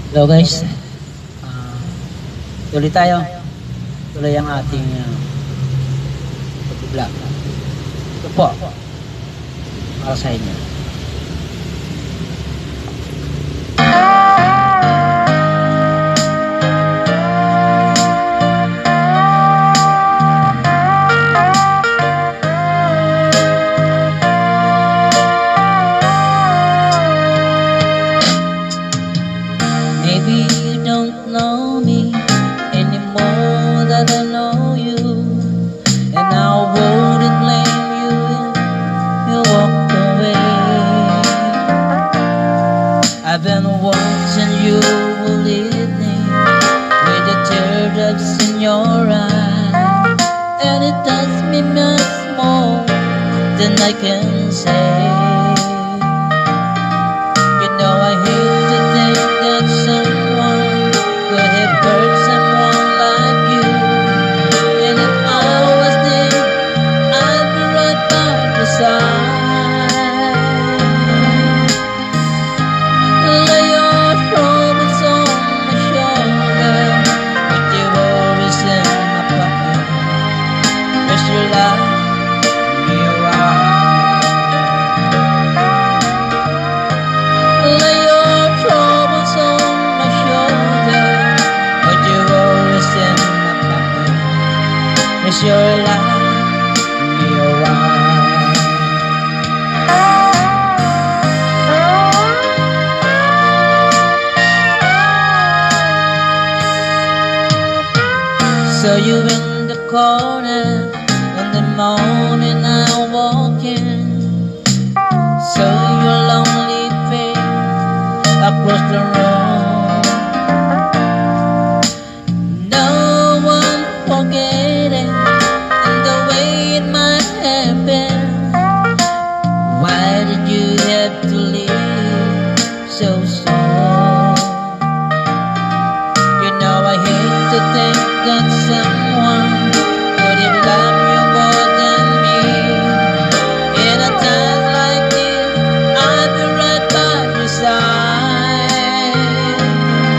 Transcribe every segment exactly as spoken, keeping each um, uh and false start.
Hello guys, Ah, tuloy tayo. Tuloy ang ating uh, pag-vlog. Ito po, para sa inyo. Maybe you don't know me anymore that I know you, and I wouldn't blame you if you walked away. I've been watching you leaving with the teardrops in your eyes, and it does me much more than I can say. You know I hate to think that someone could have hurt someone like you, and if I was there, I'd be right by your side. Lay your troubles on my shoulder, put your worries in my pocket, rest your life in your eyes. Lay your troubles on my shoulder, put your worries in my pocket, rest your life in your eyes. So you in the corner in the morning I walk in, so your lonely face across the road. No one forgetting in the way it might happen. Why did you have to leave so soon? You know I hate to think that someone could have loved you more than me. In a time like this, I'd be right by your side.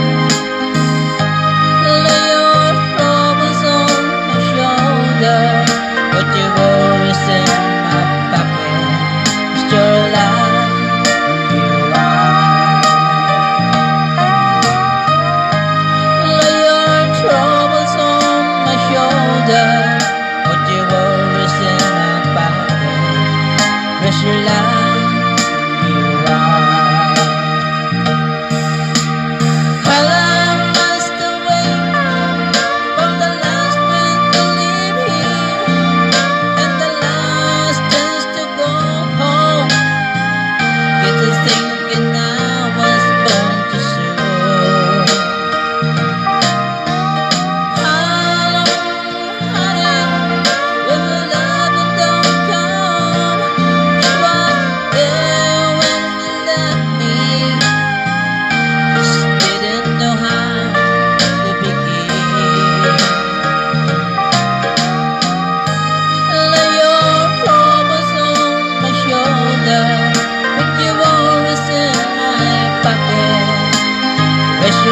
Lay your troubles on my shoulder, put your worries in my pocket, rest your life in your eyes. Lay your troubles on my shoulder, put your worries in my pocket, rest your life in your eyes. Well, I must away from the last wind to leave here, and the last chance to go home. Get to thinking I was born too soon. How long, honey, will the love that don't come? You were there when you left me, just didn't know how to begin. Lay your troubles on my shoulder, put your worries in my pocket, rest your